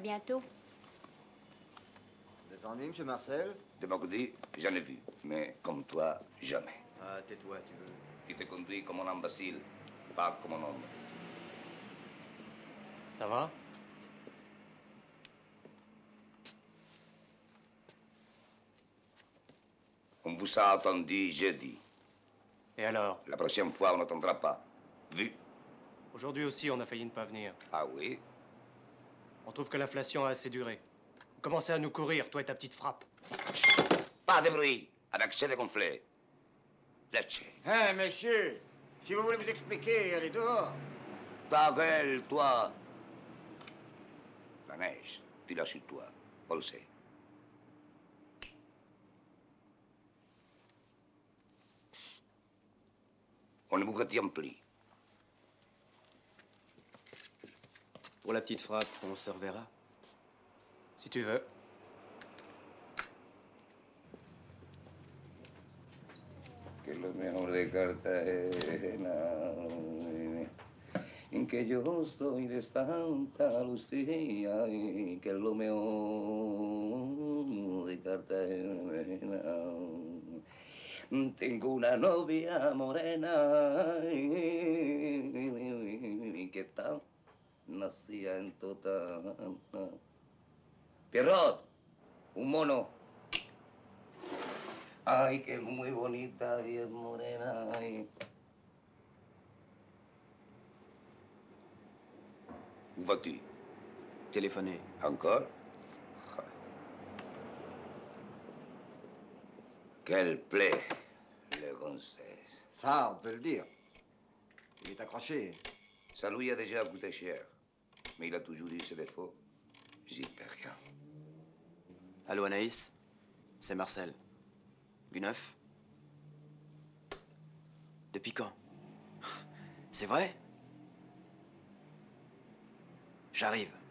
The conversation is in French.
bientôt. Des ennuis, monsieur Marcel? De mon côté, j'en ai vu. Mais comme toi, jamais. Ah, tais-toi, tu veux. Tu te conduis comme un imbécile, pas comme un homme. Ça va? On vous a attendu jeudi. Et alors? La prochaine fois, on n'attendra pas. Vu? Aujourd'hui aussi, on a failli ne pas venir. Ah oui? On trouve que l'inflation a assez duré. Vous commencez à nous courir, toi et ta petite frappe. Pas de bruit, avec ces dégonflés. Laissez. Hein, messieurs, si vous voulez vous expliquer, allez dehors. Ta gueule, toi. La neige, tu l'as sur toi. On le sait. On ne vous retient plus. Pour la petite frappe, on se reverra. Si tu veux. Que lo mejor de Cartagena, en que yo soy de Santa Lucía, y que lo mejor de Cartagena. Tengo una novia morena que está nacida en Totana. Pierrot, un mono. Ay, que es muy bonita y es morena. Ay. Où vas-tu? Téléphoner. Encore? Quelle plaie, le Gonzès. Ça, on peut le dire. Il est accroché. Ça lui a déjà coûté cher. Mais il a toujours eu ses défauts. J'y peux rien. Allô, Anaïs? C'est Marcel. Du neuf? Depuis quand? C'est vrai? J'arrive.